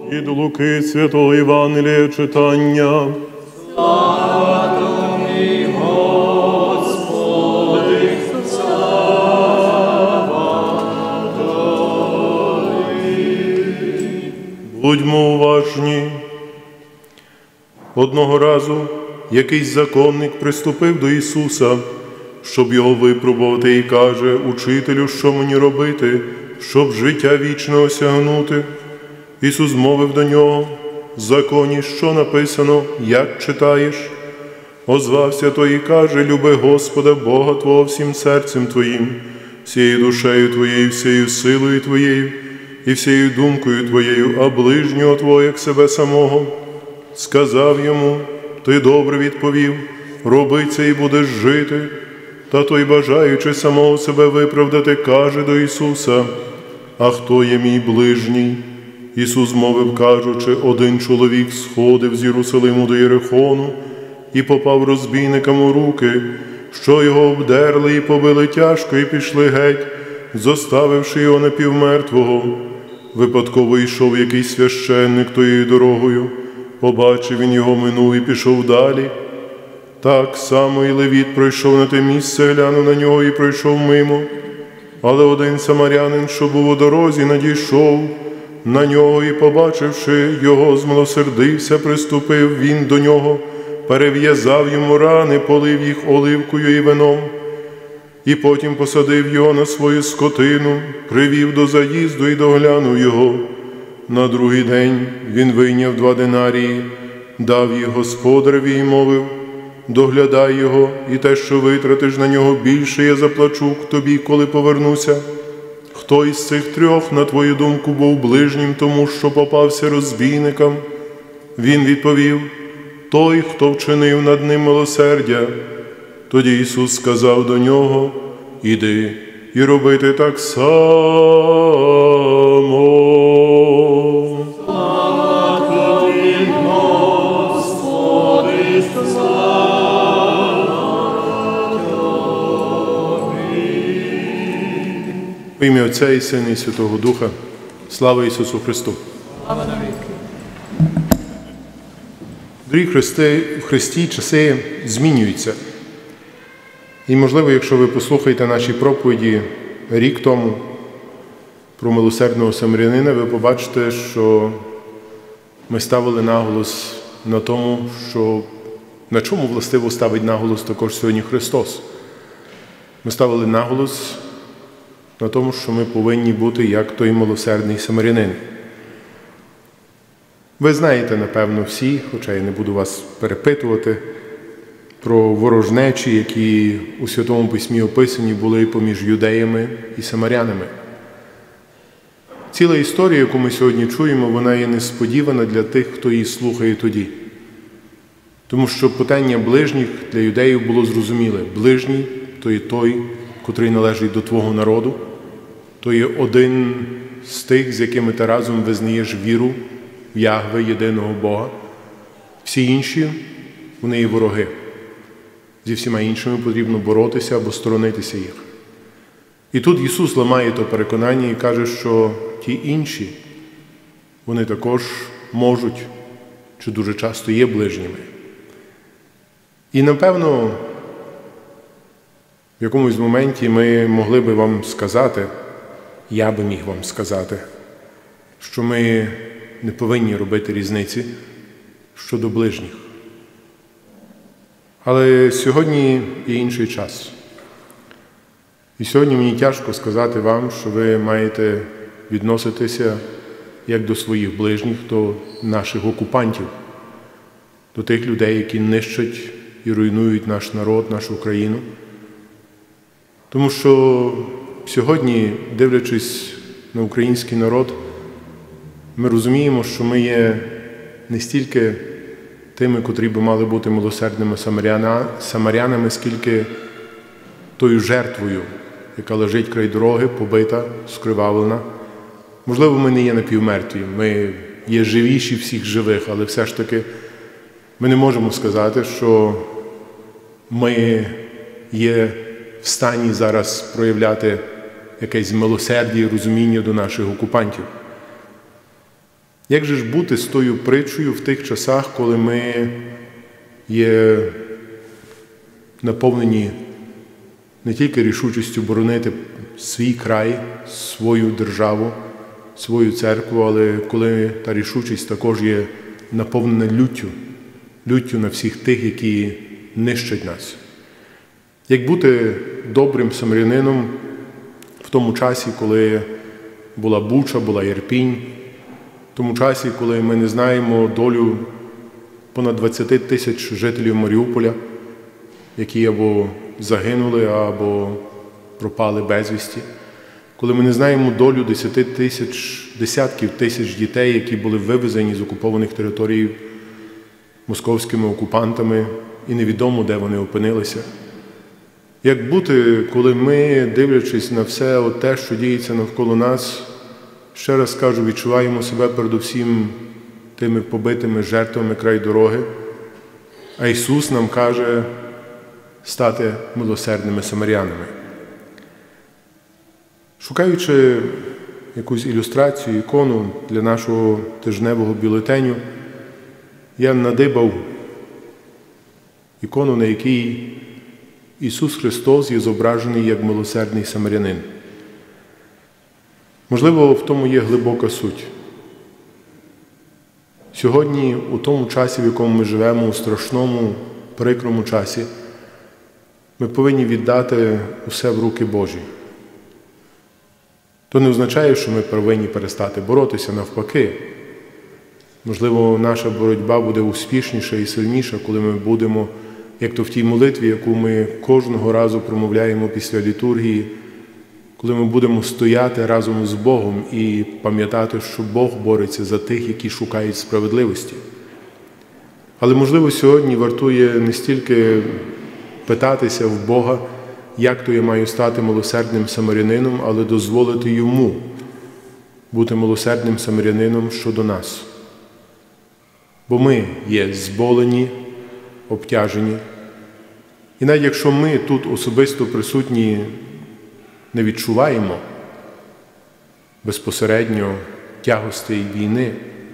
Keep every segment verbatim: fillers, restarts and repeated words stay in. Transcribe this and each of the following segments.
Від Луки Святого Євангелія читання. Слава Тобі, Господи, слава Тобі. Будьмо уважні. Одного разу якийсь законник приступив до Ісуса, щоб його випробувати, і каже: «Учителю, що мені робити, щоб життя вічне осягнути?» Ісус мовив до нього: «В законі що написано, як читаєш?» Озвався той і каже: «Люби Господа Бога твого всім серцем твоїм, всією душею твоєю, всією силою твоєю і всією думкою твоєю, а ближнього твого, як себе самого». Сказав йому: «Ти добре відповів, роби це і будеш жити». Та той, бажаючи самого себе виправдати, каже до Ісуса: «А хто є мій ближній?» Ісус мовив, кажучи: «Один чоловік сходив з Єрусалиму до Єрихону і попав розбійникам у руки, що його обдерли і побили тяжко, і пішли геть, зоставивши його напівмертвого. Випадково йшов якийсь священник тією дорогою, побачив він його, минув і пішов далі. Так само і левіт пройшов на те місце, глянув на нього і пройшов мимо. Але один самарянин, що був у дорозі, надійшов на нього і, побачивши його, змилосердився, приступив він до нього, перев'язав йому рани, полив їх оливкою і вином, і потім посадив його на свою скотину, привів до заїзду і доглянув його. На другий день він вийняв два динарії, дав їх господареві і мовив: «Доглядай його, і те, що витратиш на нього, більше я заплачу тобі, коли повернуся». Хто із цих трьох, на твою думку, був ближнім тому, що попався розбійникам? Він відповів: «Той, хто вчинив над ним милосердя». Тоді Ісус сказав до нього: «Іди і робити так само». В ім'я Отця і Сина і Святого Духа. Слава Ісусу Христу! Слава навіки! Дорогі Христи, в Христі часи змінюються. І, можливо, якщо ви послухаєте наші проповіді рік тому про милосердного самарянина, ви побачите, що ми ставили наголос на тому, що на чому властиво ставить наголос також сьогодні Христос. Ми ставили наголос на тому, що ми повинні бути як той милосердний самарянин. Ви знаєте, напевно, всі, хоча я не буду вас перепитувати, про ворожнечі, які у Святому Письмі описані були поміж юдеями і самарянами. Ціла історія, яку ми сьогодні чуємо, вона є несподівана для тих, хто її слухає тоді. Тому що питання ближніх для юдеїв було зрозуміле. Ближній – то є той, котрий належить до твого народу, то є один з тих, з якими ти разом визнаєш віру в Ягве, єдиного Бога. Всі інші, вони є вороги. Зі всіма іншими потрібно боротися або сторонитися їх. І тут Ісус ламає то переконання і каже, що ті інші, вони також можуть, чи дуже часто є ближніми. І, напевно, в якомусь моменті ми могли би вам сказати, я би міг вам сказати, що ми не повинні робити різниці щодо ближніх. Але сьогодні є інший час. І сьогодні мені тяжко сказати вам, що ви маєте відноситися як до своїх ближніх, до наших окупантів, до тих людей, які нищать і руйнують наш народ, нашу країну. Тому що сьогодні, дивлячись на український народ, ми розуміємо, що ми є не стільки тими, котрі би мали бути милосердними самарянами, скільки тою жертвою, яка лежить край дороги, побита, скривавлена. Можливо, ми не є напівмертві, ми є живіші всіх живих, але все ж таки ми не можемо сказати, що ми є в стані зараз проявляти якесь милосердя і розуміння до наших окупантів. Як же ж бути з тою притчею в тих часах, коли ми є наповнені не тільки рішучістю боронити свій край, свою державу, свою церкву, але коли та рішучість також є наповнена люттю, люттю на всіх тих, які нищать нас. Як бути добрим самарянином в тому часі, коли була Буча, була Ірпінь, в тому часі, коли ми не знаємо долю понад двадцяти тисяч жителів Маріуполя, які або загинули, або пропали безвісті, коли ми не знаємо долю десяти тисяч, десятків тисяч дітей, які були вивезені з окупованих територій московськими окупантами, і невідомо, де вони опинилися. Як бути, коли ми, дивлячись на все те, що діється навколо нас, ще раз кажу, відчуваємо себе передусім тими побитими жертвами край дороги, а Ісус нам каже стати милосердними самарянами. Шукаючи якусь ілюстрацію, ікону для нашого тижневого бюлетеню, я надибав ікону, на якій Ісус Христос є зображений як милосердний самарянин. Можливо, в тому є глибока суть. Сьогодні, у тому часі, в якому ми живемо, у страшному, прикрому часі, ми повинні віддати усе в руки Божі. То не означає, що ми повинні перестати боротися, навпаки. Можливо, наша боротьба буде успішніша і сильніша, коли ми будемо, як то в тій молитві, яку ми кожного разу промовляємо після літургії, коли ми будемо стояти разом з Богом і пам'ятати, що Бог бореться за тих, які шукають справедливості. Але, можливо, сьогодні вартує не стільки питатися в Бога, як то я маю стати милосердним самарянином, але дозволити Йому бути милосердним самарянином щодо нас. Бо ми є зболені, обтяжені. І навіть якщо ми тут особисто присутні не відчуваємо безпосередньо тягостей війни,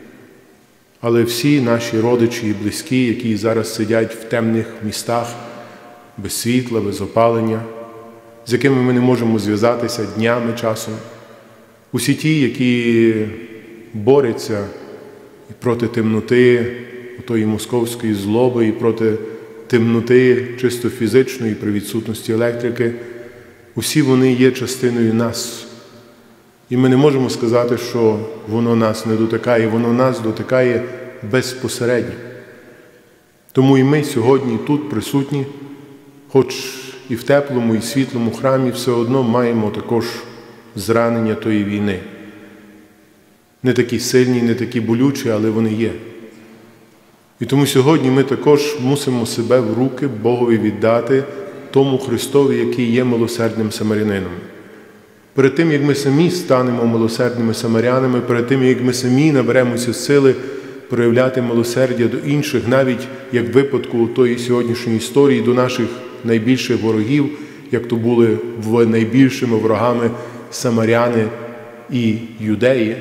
але всі наші родичі і близькі, які зараз сидять в темних містах, без світла, без опалення, з якими ми не можемо зв'язатися днями часом, усі ті, які борються проти темноти, тої московської злоби і проти темноти чисто фізичної при відсутності електрики, усі вони є частиною нас. І ми не можемо сказати, що воно нас не дотикає, воно нас дотикає безпосередньо. Тому і ми сьогодні тут присутні, хоч і в теплому, і світлому храмі, все одно маємо також зранення тої війни. Не такі сильні, не такі болючі, але вони є. І тому сьогодні ми також мусимо себе в руки Богові віддати тому Христові, який є милосердним самарянином. Перед тим, як ми самі станемо милосердними самарянами, перед тим, як ми самі наберемося сили проявляти милосердя до інших, навіть як в випадку тої сьогоднішньої історії, до наших найбільших ворогів, як то були в найбільшими ворогами самаряни і юдеї,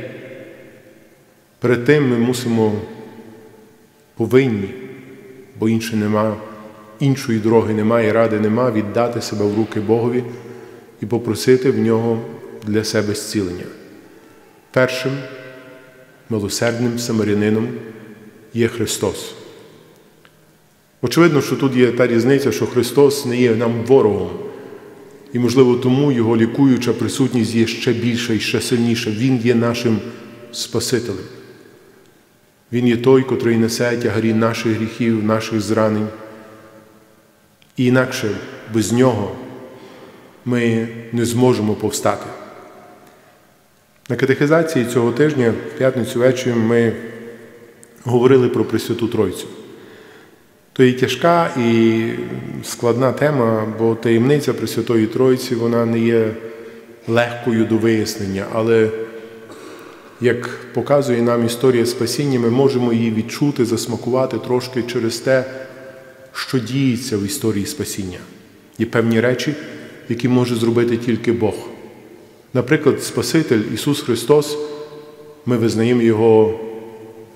перед тим ми мусимо, повинні, бо інше нема, іншої дороги немає, ради нема, віддати себе в руки Богові і попросити в Нього для себе зцілення. Першим милосердним самарянином є Христос. Очевидно, що тут є та різниця, що Христос не є нам ворогом. І, можливо, тому Його лікуюча присутність є ще більша і ще сильніша. Він є нашим Спасителем. Він є той, котрий несе тягарі наших гріхів, наших зранень. І інакше без Нього ми не зможемо повстати. На катехизації цього тижня, в п'ятницю ввечері, ми говорили про Пресвяту Тройцю. То є тяжка і складна тема, бо таємниця Пресвятої Тройці, вона не є легкою до вияснення, але як показує нам історія спасіння, ми можемо її відчути, засмакувати трошки через те, що діється в історії спасіння. Є певні речі, які може зробити тільки Бог. Наприклад, Спаситель Ісус Христос, ми визнаємо Його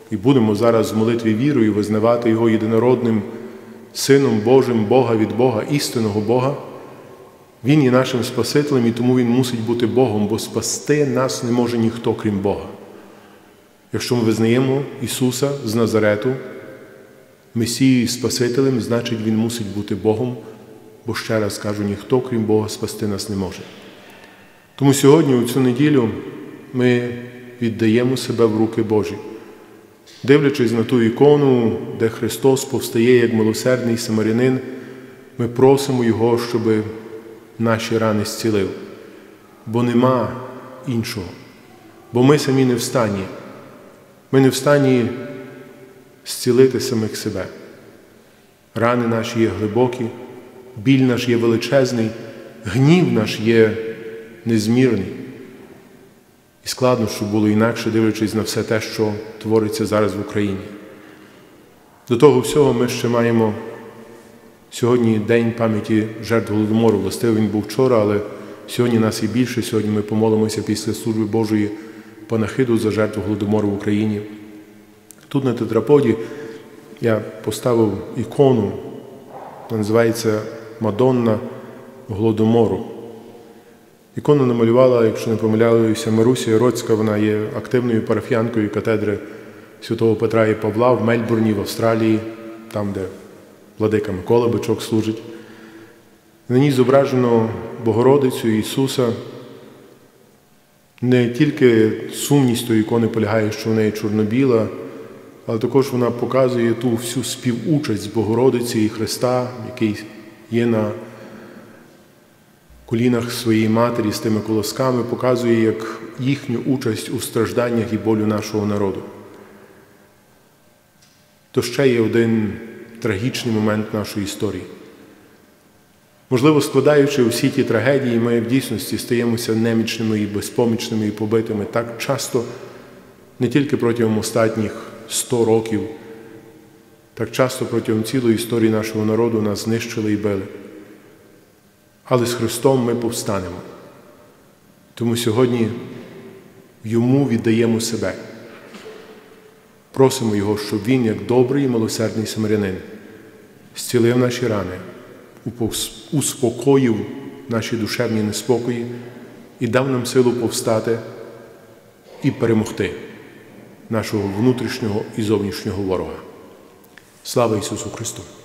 і будемо зараз в молитві вірою визнавати Його єдинородним Сином Божим, Бога від Бога, істинного Бога, Він є нашим Спасителем, і тому Він мусить бути Богом, бо спасти нас не може ніхто, крім Бога. Якщо ми визнаємо Ісуса з Назарету Месією і Спасителем, значить Він мусить бути Богом, бо, ще раз кажу, ніхто, крім Бога, спасти нас не може. Тому сьогодні, у цю неділю, ми віддаємо себе в руки Божі. Дивлячись на ту ікону, де Христос повстає як милосердний самарянин, ми просимо Його, щоб наші рани зцілив. Бо нема іншого. Бо ми самі не в стані. Ми не в стані зцілити самих себе. Рани наші є глибокі, біль наш є величезний, гнів наш є незмірний. І складно, щоб було інакше, дивлячись на все те, що твориться зараз в Україні. До того всього ми ще маємо сьогодні День пам'яті жертв Голодомору. Властиво він був вчора, але сьогодні нас і більше. Сьогодні ми помолимося після служби Божої панахиду за жертву Голодомору в Україні. Тут на тетраподі я поставив ікону, вона називається «Мадонна Голодомору». Ікону намалювала, якщо не помиляюся, Маруся Яроцька, вона є активною парафіянкою катедри святого Петра і Павла в Мельбурні, в Австралії, там, де владика Микола Бичок служить. На ній зображено Богородицю Ісуса. Не тільки сумність тої ікони полягає, що в неї чорно-біла, але також вона показує ту всю співучасть Богородиці і Христа, який є на колінах своєї матері з тими колосками, показує як їхню участь у стражданнях і болю нашого народу. То ще є один трагічний момент нашої історії. Можливо, складаючи усі ті трагедії, ми в дійсності стаємося немічними і безпомічними і побитими так часто, не тільки протягом останніх сто років, так часто протягом цілої історії нашого народу нас знищили і били. Але з Христом ми повстанемо. Тому сьогодні Йому віддаємо себе. Просимо Його, щоб Він, як добрий і милосердний самарянин, зцілив наші рани, успокоїв наші душевні неспокої і дав нам силу повстати і перемогти нашого внутрішнього і зовнішнього ворога. Слава Ісусу Христу!